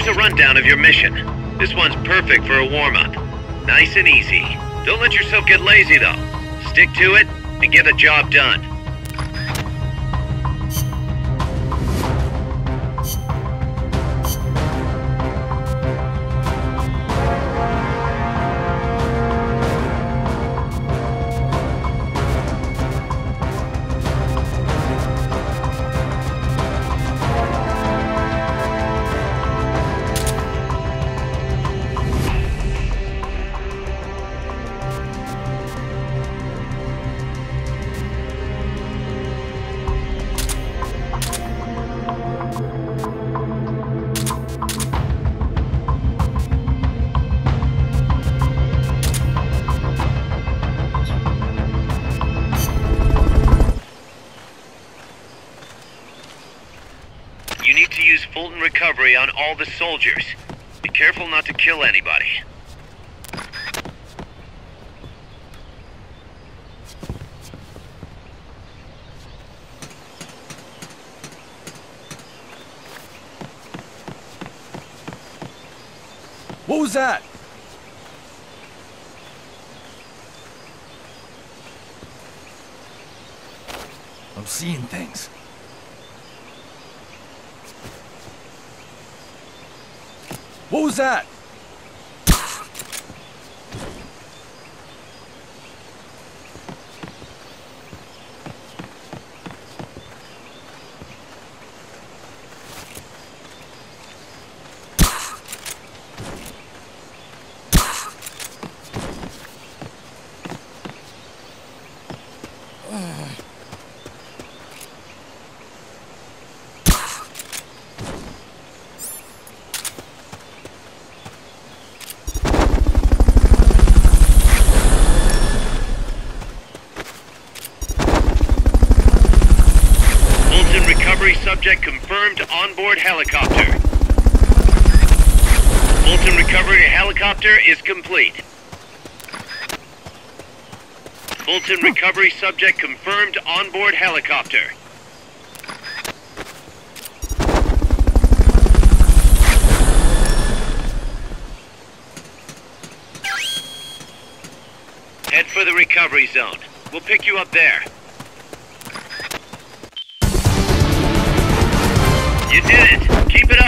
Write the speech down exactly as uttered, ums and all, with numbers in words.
a rundown of your mission. This one's perfect for a warm-up. Nice and easy. Don't let yourself get lazy, though. Stick to it and get the job done. You need to use Fulton Recovery on all the soldiers. Be careful not to kill anybody. What was that? I'm seeing things. What was that? Recovery subject confirmed onboard helicopter. Fulton recovery helicopter is complete. Fulton recovery subject confirmed onboard helicopter. Head for the recovery zone. We'll pick you up there. You did it! Keep it